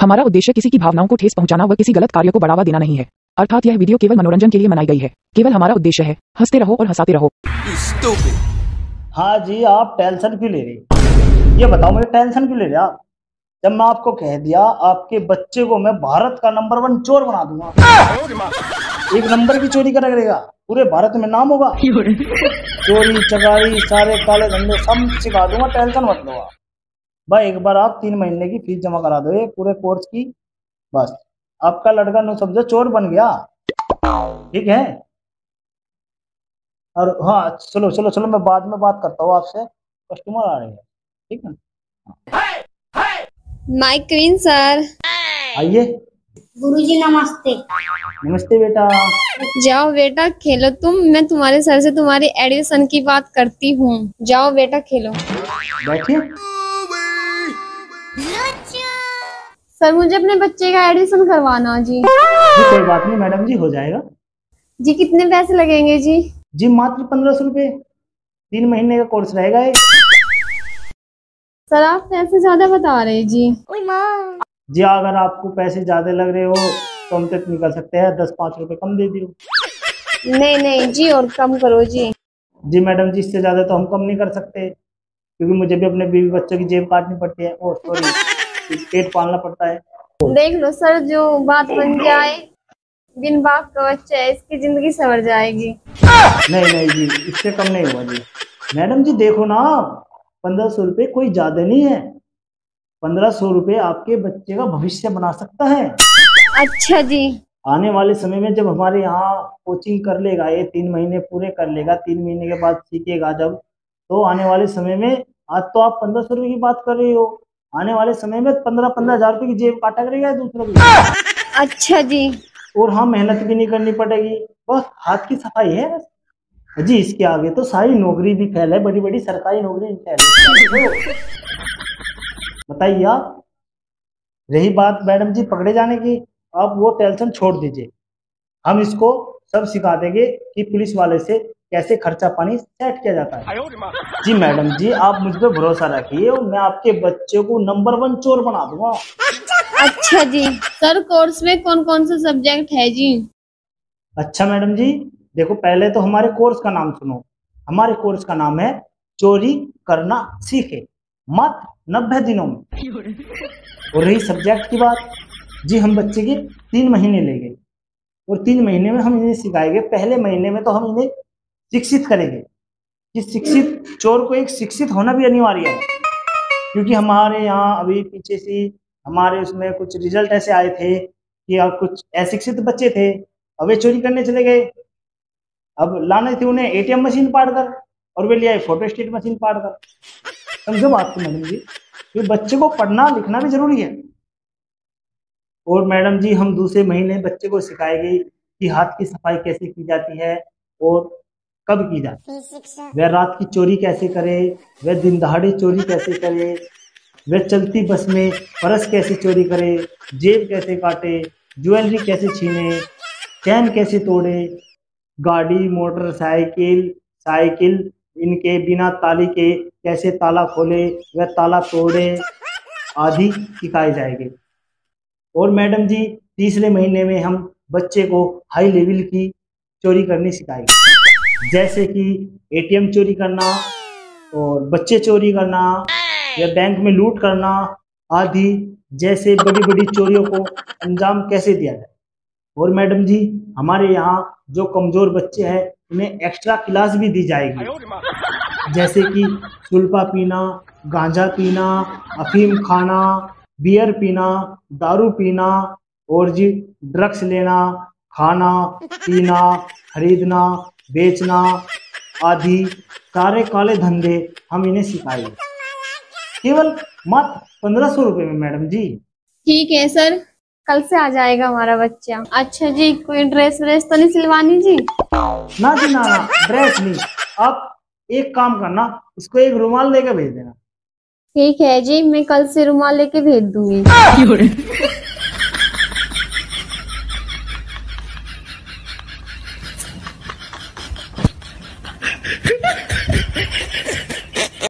हमारा उद्देश्य किसी की भावनाओं को ठेस पहुंचाना व किसी गलत कार्य को बढ़ावा देना नहीं है। अर्थात यह वीडियो केवल मनोरंजन के लिए बनाई गई है। केवल हमारा उद्देश्य है हंसते रहो और हंसाते रहो। हाँ जी, आप टेंशन क्यों ले रही? ये बताओ मुझे, टेंशन क्यों ले रहे आप? जब मैं आपको कह दिया आपके बच्चे को मैं भारत का नंबर 1 चोर बना दूंगा, एक नंबर की चोरी करेगा, पूरे भारत में नाम होगा। चोरी चकारी सारे काले धंधे सब सिखा दूंगा, टेंशन मत लो आप। भाई एक बार आप 3 महीने की फीस जमा करा दो ये पूरे कोर्स की, बस आपका लड़का नो समझो चोर बन गया। ठीक है? और हाँ, चलो चलो चलो, मैं बाद में बात करता हूँ आपसे, कस्टमर आ रहे हैं। ठीक है? माय क्वीन सर, आइए। गुरुजी नमस्ते। नमस्ते बेटा। जाओ बेटा खेलो तुम, मैं तुम्हारे सर से तुम्हारी एडमिशन की बात करती हूँ। जाओ बेटा खेलो। बैठिए। सर मुझे अपने बच्चे का एडमिशन करवाना जी। जी कोई बात नहीं मैडम जी, हो जाएगा। जी कितने पैसे लगेंगे जी? जी मात्र 1500 रुपये, 3 महीने का कोर्स रहेगा ये। सर आप पैसे ज्यादा बता रहे जी। जी अगर आपको पैसे ज्यादा लग रहे हो तो हम तक निकल सकते हैं, 10-5 रुपए कम दे दियो। नहीं नहीं जी, और कम करो जी। जी मैडम जी, इससे ज्यादा तो हम कम नहीं कर सकते, क्योंकि मुझे भी अपने बीवी बच्चों की जेब काटनी पड़ती है, और सॉरी पेट पालना पड़ता है। देख लो सर, जो बात बन जाए, बिन बाप का बच्चा है, इसकी जिंदगी संवर जाएगी। नहीं नहीं जी, इससे कम नहीं होगा जी। मैडम जी देखो ना, 1500 रुपये कोई ज्यादा नहीं है। 1500 रुपये आपके बच्चे का भविष्य बना सकता है। अच्छा जी। आने वाले समय में जब हमारे यहाँ कोचिंग कर लेगा, ये 3 महीने पूरे कर लेगा, 3 महीने के बाद सीखेगा जब, तो आने वाले समय में, आज तो आप 1500 रुपये की बात कर रही हो, आने वाले समय में 15-15 हजार रुपये की जेब काटा करेगा दूसरों की। अच्छा जी। और हाँ, मेहनत भी नहीं करनी पड़ेगी, बस हाथ की सफाई है जी। इसके आगे तो सारी नौकरी भी फैल है, बड़ी बड़ी सरकारी नौकरी भी फैल है। बताइए आप। रही बात मैडम जी पकड़े जाने की, आप वो टेंशन छोड़ दीजिए, हम इसको सब सिखा देंगे कि पुलिस वाले से कैसे खर्चा पानी सेट किया जाता है। जी मैडम जी, आप मुझ पर भरोसा रखिए, मैं आपके बच्चे को नंबर 1 चोर बना दूंगा। अच्छा जी। सर कोर्स में कौन कौन सा सब्जेक्ट है जी? अच्छा मैडम जी, देखो पहले तो हमारे कोर्स का नाम सुनो। हमारे कोर्स का नाम है चोरी करना सीखे, मात्र 90 दिनों में। और रही सब्जेक्ट की बात, जी हम बच्चे के 3 महीने लेंगे, और 3 महीने में हम इन्हें सिखाएंगे। पहले महीने में तो हम इन्हें शिक्षित करेंगे कि शिक्षित चोर को एक शिक्षित होना भी अनिवार्य है, क्योंकि हमारे यहाँ अभी पीछे से हमारे उसमें कुछ रिजल्ट ऐसे आए थे कि कुछ अशिक्षित बच्चे थे, अब वे चोरी करने चले गए। अब लाने थे उन्हें एटीएम मशीन पाड़ कर, और वे ले आए फोटो स्टेट मशीन पाड़ कर। समझो बात को मैडम जी, कि बच्चे को पढ़ना लिखना भी जरूरी है। और मैडम जी हम दूसरे महीने बच्चे को सिखाएंगे कि हाथ की सफाई कैसे की जाती है और कब की जाती है, वह रात की चोरी कैसे करे, वह दिन दहाड़े चोरी कैसे करे, वह चलती बस में पर्स कैसे चोरी करे, जेब कैसे काटे, ज्वेलरी कैसे छीने, चैन कैसे तोड़े, गाड़ी मोटरसाइकिल साइकिल इनके बिना ताली के कैसे ताला खोले, वह ताला तोड़े, आदि सिखाए जाएंगे। और मैडम जी तीसरे महीने में हम बच्चे को हाई लेवल की चोरी करनी सिखाएंगे, जैसे कि एटीएम चोरी करना, और बच्चे चोरी करना, या बैंक में लूट करना आदि, जैसे बड़ी बड़ी चोरियों को अंजाम कैसे दिया जाए। और मैडम जी हमारे यहाँ जो कमजोर बच्चे हैं उन्हें एक्स्ट्रा क्लास भी दी जाएगी, जैसे कि सुल्फा पीना, गांजा पीना, अफीम खाना, बियर पीना, दारू पीना, और जी ड्रग्स लेना, खाना पीना, खरीदना, बेचना आदि सारे काले धंधे हम इन्हें सिखाएंगे, केवल मात्र 1500 रुपये में मैडम जी। ठीक है सर, कल से आ जाएगा हमारा बच्चा। अच्छा जी, कोई ड्रेस व्रेस तो नहीं सिलवानी जी? ना जी ना, ड्रेस नहीं। आप एक काम करना, इसको एक रुमाल लेकर भेज देना। ठीक है जी, मैं कल से रुमाल लेके भेज दूंगी।